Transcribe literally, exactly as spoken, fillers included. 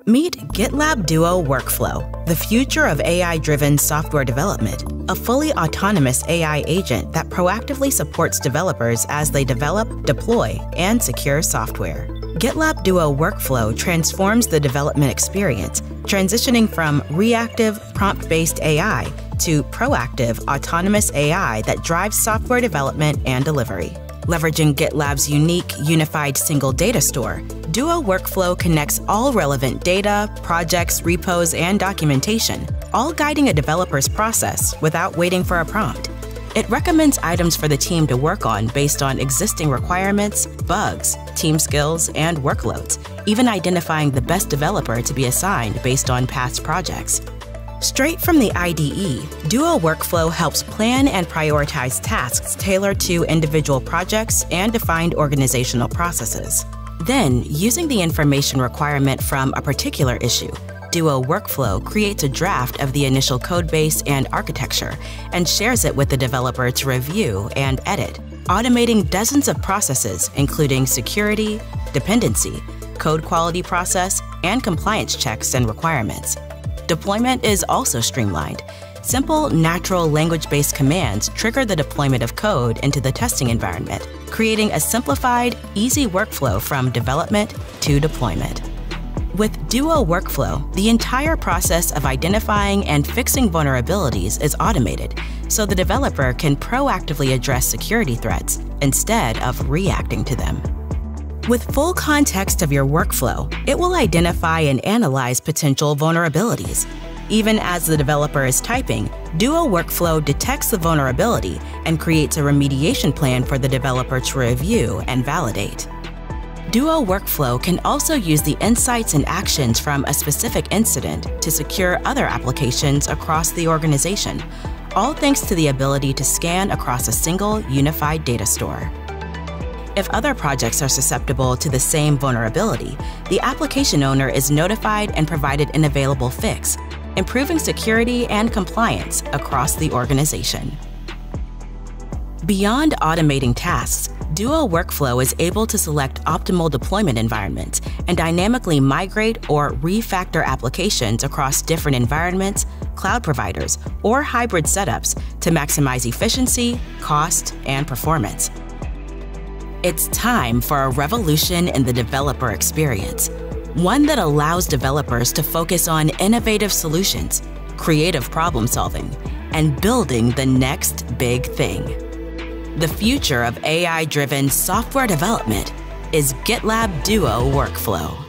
Meet GitLab Duo Workflow, the future of A I-driven software development, a fully autonomous A I agent that proactively supports developers as they develop, deploy, and secure software. GitLab Duo Workflow transforms the development experience, transitioning from reactive, prompt-based A I to proactive, autonomous A I that drives software development and delivery. Leveraging GitLab's unique, unified single data store, Duo Workflow connects all relevant data, projects, repos, and documentation, all guiding a developer's process without waiting for a prompt. It recommends items for the team to work on based on existing requirements, bugs, team skills, and workloads, even identifying the best developer to be assigned based on past projects. Straight from the I D E, Duo Workflow helps plan and prioritize tasks tailored to individual projects and defined organizational processes. Then, using the information requirement from a particular issue, Duo Workflow creates a draft of the initial codebase and architecture and shares it with the developer to review and edit, automating dozens of processes including security, dependency, code quality process, and compliance checks and requirements. Deployment is also streamlined. Simple, natural language-based commands trigger the deployment of code into the testing environment, creating a simplified, easy workflow from development to deployment. With Duo Workflow, the entire process of identifying and fixing vulnerabilities is automated, so the developer can proactively address security threats instead of reacting to them. With full context of your workflow, it will identify and analyze potential vulnerabilities. Even as the developer is typing, Duo Workflow detects the vulnerability and creates a remediation plan for the developer to review and validate. Duo Workflow can also use the insights and actions from a specific incident to secure other applications across the organization, all thanks to the ability to scan across a single unified data store. If other projects are susceptible to the same vulnerability, the application owner is notified and provided an available fix, improving security and compliance across the organization. Beyond automating tasks, Duo Workflow is able to select optimal deployment environments and dynamically migrate or refactor applications across different environments, cloud providers, or hybrid setups to maximize efficiency, cost, and performance. It's time for a revolution in the developer experience, one that allows developers to focus on innovative solutions, creative problem solving, and building the next big thing. The future of A I-driven software development is GitLab Duo Workflow.